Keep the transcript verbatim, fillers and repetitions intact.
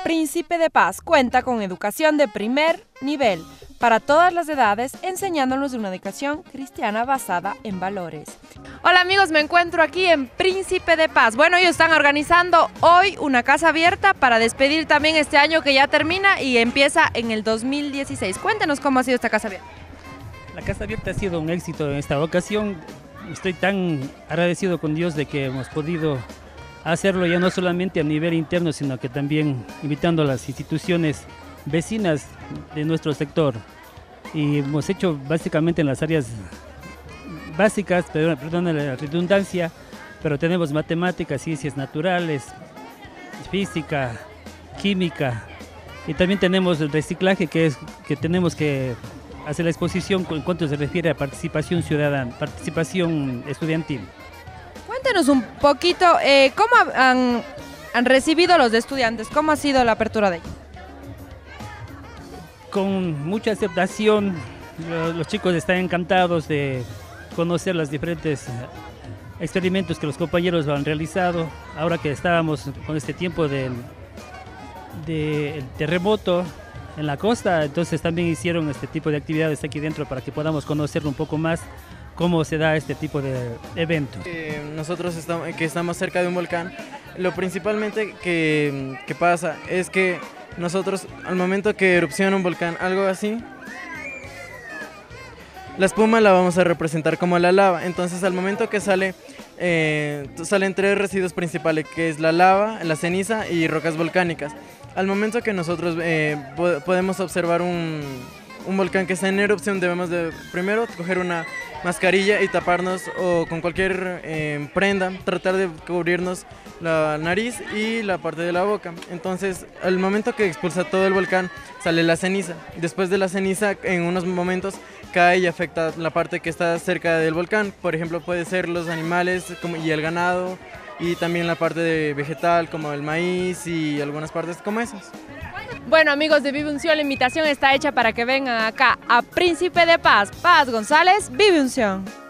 Príncipe de Paz cuenta con educación de primer nivel para todas las edades, enseñándonos una educación cristiana basada en valores. Hola amigos, me encuentro aquí en Príncipe de Paz. Bueno, ellos están organizando hoy una casa abierta para despedir también este año que ya termina y empieza en el dos mil dieciséis. Cuéntenos cómo ha sido esta casa abierta. La casa abierta ha sido un éxito en esta ocasión. Estoy tan agradecido con Dios de que hemos podido hacerlo ya no solamente a nivel interno, sino que también invitando a las instituciones vecinas de nuestro sector. Y hemos hecho básicamente en las áreas básicas, perdón, perdón la redundancia, pero tenemos matemáticas, ciencias naturales, física, química, y también tenemos el reciclaje, que es que tenemos que hacer la exposición en cuanto se refiere a participación ciudadana, participación estudiantil. Cuéntenos un poquito, eh, ¿cómo han, han recibido los estudiantes? ¿Cómo ha sido la apertura de ellos? Con mucha aceptación, los, los chicos están encantados de conocer los diferentes experimentos que los compañeros han realizado. Ahora que estábamos con este tiempo del, del terremoto en la costa, entonces también hicieron este tipo de actividades aquí dentro para que podamos conocer un poco más cómo se da este tipo de eventos. Eh, nosotros estamos, que estamos cerca de un volcán, lo principalmente que, que pasa es que nosotros al momento que erupciona un volcán, algo así, la espuma la vamos a representar como la lava. Entonces al momento que sale, eh, salen tres residuos principales, que es la lava, la ceniza y rocas volcánicas. Al momento que nosotros eh, podemos observar un, un volcán que está en erupción, debemos de primero coger una mascarilla y taparnos, o con cualquier eh, prenda, tratar de cubrirnos la nariz y la parte de la boca. Entonces, al momento que expulsa todo el volcán, sale la ceniza. Después de la ceniza, en unos momentos, cae y afecta la parte que está cerca del volcán. Por ejemplo, puede ser los animales como, y el ganado, y también la parte de vegetal, como el maíz y algunas partes como esas. Bueno amigos de Vive Unción, la invitación está hecha para que vengan acá a Príncipe de Paz. Paz González, Vive Unción.